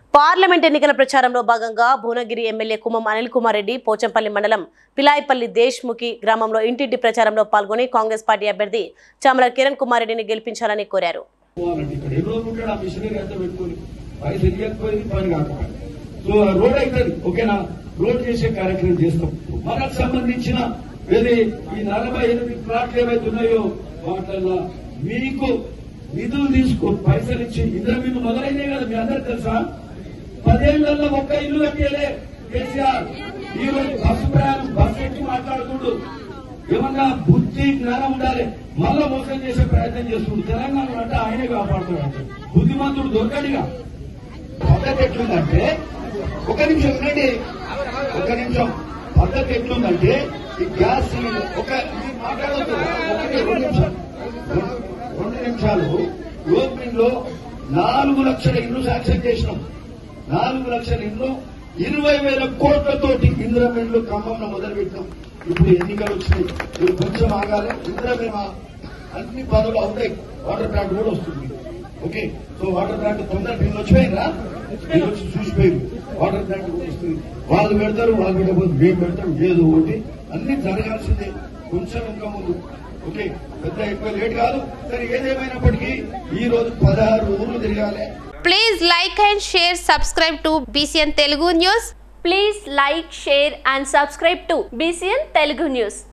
Parliament ఎన్నికల ప్రచారంలో భాగంగా భువనగిరి ఎమ్మెల్యే కుమ్మం అనిల్ కుమార్ రెడ్డి పోచంపల్లి మండలం పిలాయిపల్లి దేశ్ముఖి గ్రామంలో ఇంటింటి ప్రచారంలో పాల్గొని కాంగ్రెస్ పార్టీ అభ్యర్థి చామల కిరణ్ కుమార్ రెడ్డిని గెలిపించాలని కోరారు. రోడ్ చేసే కార్యక్రమం చేస్తాం. మనకు సంబంధించిన ఈ 48 ప్లాట్లు ఏవైతున్నాయో వాటిల్లో మీకు నిధులు తీసుకో పైసలు ఇచ్చి ఇంద్రమిల్లు మొదలైనే కదా మీ అందరికి తెలుసా. 10 ఏళ్లలో ఒక్క ఇల్లు కట్టేలే కేసీఆర్. ఈ రోజు బస్సు ప్రయాణం బస్సు ఎక్కి మాట్లాడుతుండు. ఏమన్నా బుద్ధి జ్ఞానం ఉండాలి. మళ్ళా మోసం చేసే ప్రయత్నం చేస్తుండు. తెలంగాణ అంటే ఆయనే కాపాడుతున్నాడు. బుద్ధిమంతుడు దొరకడిగా. పద్ధతి ఎట్లుందంటే ఒక నిమిషం వినండి, ఒక నిమిషం. పద్ధతి ఎట్లుందంటే ఈ గ్యాస్ మాట్లాడద్దు. 2 నిమిషాలు ఓపెనింగ్ లో 4 లక్షల ఇల్లు శాంక్షన్ చేసినాం. 4 లక్షల ఇల్లు 20,000 కోట్లతోటి ఇంద్రమిల్లు ఖమ్మంలో మొదలుపెట్టాం. ఇప్పుడు ఎన్నికలు వచ్చినాయి. ఇప్పుడు కొంచెం ఆగాలి. ఇంద్రమేమా అన్ని పనులు అవుతాయి. వాటర్ ప్లాంట్ కూడా వస్తుంది. ఓకే, సో వాటర్ ప్లాంట్ తొందరగా నిన్న వచ్చిపోయిందా? నేను వచ్చి చూసిపోయింది. వాటర్ ప్లాంట్ కూడా వస్తుంది. వాళ్ళు పెడతారు, వాళ్ళు పెట్టకపోతే మేము పెడతాం. ఏదో ఒకటి అన్ని జరగాల్సిందే. కొంచెం ఇంకా ముందు. ఓకే, పెద్ద ఎక్కువ లేట్ కాదు. సరే, ఏదేమైనప్పటికీ ఈ రోజు 16 ఊర్లు తిరగాలి. Please like and share, subscribe to BCN Telugu News. Please like, share and subscribe to BCN Telugu News.